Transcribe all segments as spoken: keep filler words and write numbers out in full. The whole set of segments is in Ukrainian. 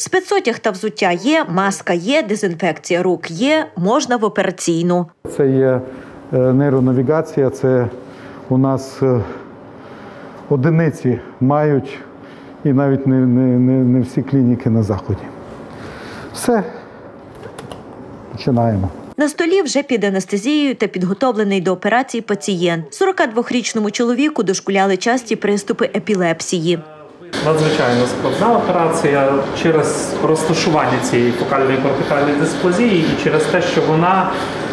Спецодяг та взуття є, маска є, дезінфекція рук є, можна в операційну. Це є нейронавігація, це у нас одиниці мають, і навіть не, не, не, не всі клініки на Заході. Все, починаємо. На столі вже під анестезією та підготовлений до операції пацієнт. сорокадвохрічному чоловіку дошкуляли часті приступи епілепсії. Надзвичайно складна операція через розташування цієї фокальної кортикальної дисплазії і через те, що вона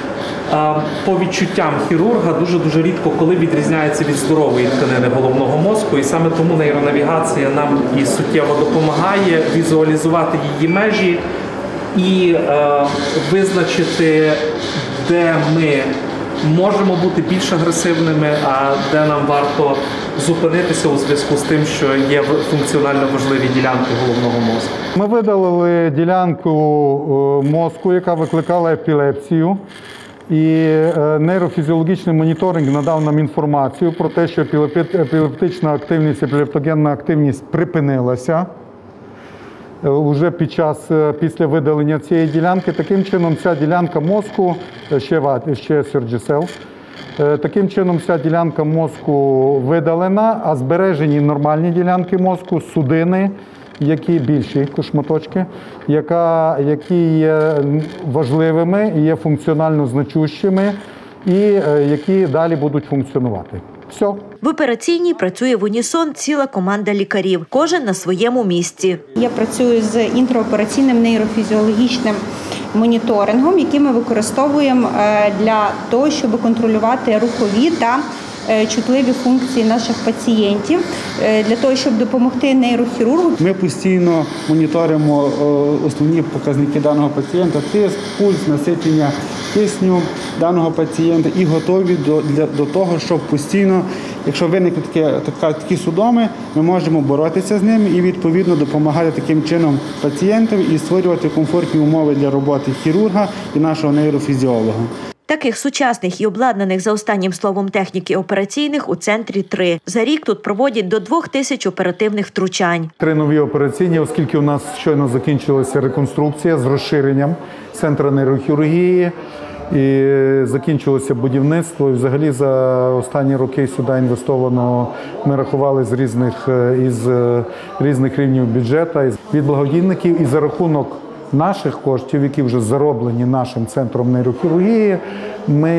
по відчуттям хірурга дуже-дуже рідко коли відрізняється від здорової тканини головного мозку. І саме тому нейронавігація нам і суттєво допомагає візуалізувати її межі і е, визначити, де ми можемо бути більш агресивними, а де нам варто зупинитися у зв'язку з тим, що є функціонально важливі ділянки головного мозку. Ми видалили ділянку мозку, яка викликала епілепсію. І нейрофізіологічний моніторинг надав нам інформацію про те, що епілептична активність, епілептогенна активність припинилася уже під час, після видалення цієї ділянки. Таким чином, ця ділянка мозку, ще, ще Surgicel, таким чином ця ділянка мозку видалена, а збережені нормальні ділянки мозку, судини, які більші шматочки, яка, які є важливими, є функціонально значущими і які далі будуть функціонувати. Все. В операційній працює в унісон ціла команда лікарів, кожен на своєму місці. Я працюю з інтраопераційним нейрофізіологічним моніторингом, який ми використовуємо для того, щоб контролювати рухові та чутливі функції наших пацієнтів, для того, щоб допомогти нейрохірургу. Ми постійно моніторимо основні показники даного пацієнта, тиск, пульс, насичення кисню даного пацієнта і готові до, для, до того, щоб постійно, якщо виникне таке, така, такі судоми, ми можемо боротися з ними і відповідно допомагати таким чином пацієнтам і створювати комфортні умови для роботи хірурга і нашого нейрофізіолога. Таких сучасних і обладнаних за останнім словом техніки операційних у центрі три. За рік тут проводять до двох тисяч оперативних втручань. Три нові операційні, оскільки у нас щойно закінчилася реконструкція з розширенням центру нейрохірургії і закінчилося будівництво. І взагалі за останні роки сюди інвестовано, ми рахували з різних, із різних рівнів бюджету, від благодійників і за рахунок наших коштів, які вже зароблені нашим центром нейрохірургії, ми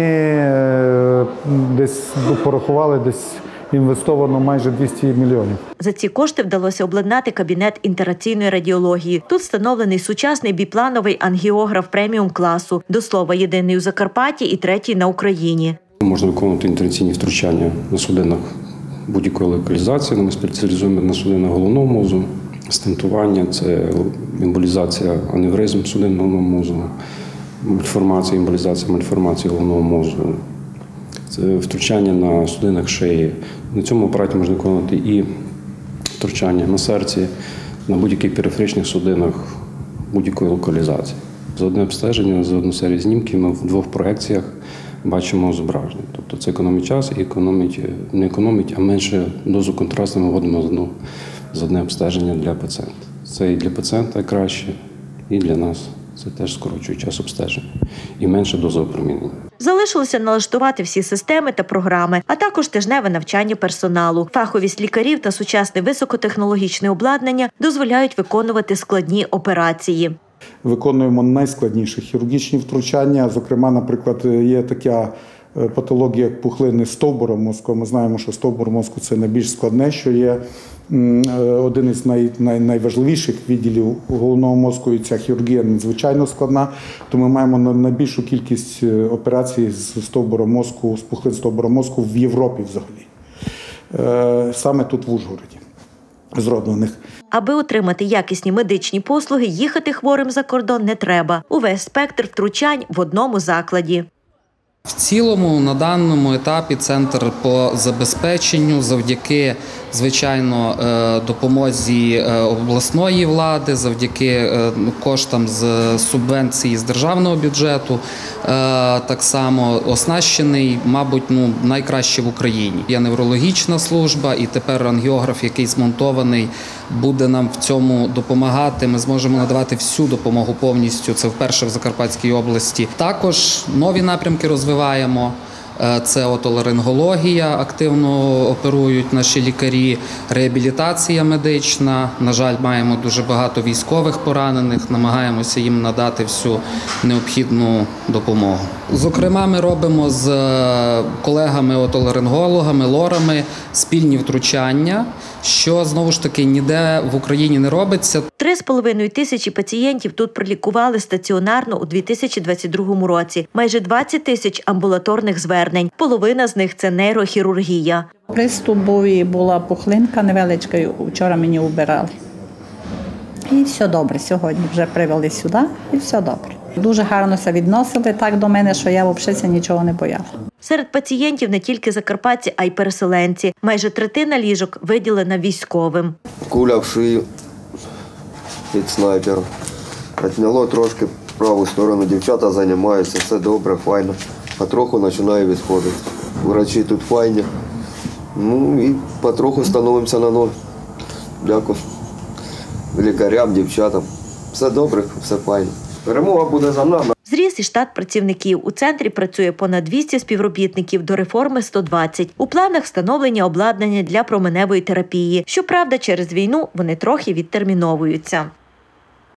десь порахували, десь інвестовано майже двісті мільйонів. За ці кошти вдалося обладнати кабінет інтераційної радіології. Тут встановлений сучасний біплановий ангіограф преміум-класу. До слова, єдиний у Закарпатті і третій на Україні. Можна виконувати інтервенційні втручання на судинах будь-якої локалізації. Ми спеціалізуємо на судинах головного мозку. Стентування – це емболізація аневризм судинного мозку, мальформація, емболізація, мальформація головного мозку. Це втручання на судинах шиї. На цьому апараті можна виконувати і втручання на серці, на будь-яких периферичних судинах будь-якої локалізації. За одне обстеження, за одну серію знімків ми в двох проекціях бачимо зображення. Тобто це економить час і економить, не економить, а менше дозу контрасту ми вводимо з одного за одне обстеження для пацієнта. Це і для пацієнта краще, і для нас. Це теж скорочує час обстеження і менше доза опромінення. Залишилося налаштувати всі системи та програми, а також тижневе навчання персоналу. Фаховість лікарів та сучасне високотехнологічне обладнання дозволяють виконувати складні операції. Виконуємо найскладніші хірургічні втручання. Зокрема, наприклад, є така патологія, як пухлини стовбура мозку. Ми знаємо, що стовбур мозку – це найбільш складне, що є один із най, най, найважливіших відділів головного мозку, і ця хірургія надзвичайно складна. То ми маємо найбільшу кількість операцій з стовбура мозку, з пухлин стовбура мозку в Європі взагалі. Саме тут в Ужгороді зроблених. Аби отримати якісні медичні послуги, їхати хворим за кордон не треба. Увесь спектр втручань в одному закладі. В цілому на даному етапі центр по забезпеченню завдяки звичайно, допомозі обласної влади, завдяки коштам з субвенції з державного бюджету, так само оснащений, мабуть, ну, найкраще в Україні. Є неврологічна служба, і тепер ангіограф, який змонтований, буде нам в цьому допомагати. Ми зможемо надавати всю допомогу повністю. Це вперше в Закарпатській області. Також нові напрямки розвиваємо. Це отоларингологія, активно оперують наші лікарі, реабілітація медична. На жаль, маємо дуже багато військових поранених, намагаємося їм надати всю необхідну допомогу. Зокрема, ми робимо з колегами-отоларингологами, лорами спільні втручання, що, знову ж таки, ніде в Україні не робиться. Три з половиною тисячі пацієнтів тут пролікували стаціонарно у дві тисячі двадцять другому році. Майже двадцять тисяч амбулаторних звернень. Половина з них – це нейрохірургія. Приступ був і була пухлинка невеличка, вчора мені убирали. І все добре, сьогодні вже привели сюди і все добре. Дуже гарно се відносили так до мене, що я взагалі нічого не бояла. Серед пацієнтів не тільки закарпатці, а й переселенці. Майже третина ліжок виділена військовим. Куля в шию від снайпера. Отняло трошки праву сторону, дівчата займаються, все добре, файно. Потроху починає відходити. Врачі тут файні. Ну і потроху становимося на ноги. Дякую лікарям, дівчатам. Все добре, все файно. Перемога буде за нами. Зріс і штат працівників. У центрі працює понад двісті співробітників, до реформи – сто двадцять. У планах встановлення обладнання для променевої терапії. Щоправда, через війну вони трохи відтерміновуються.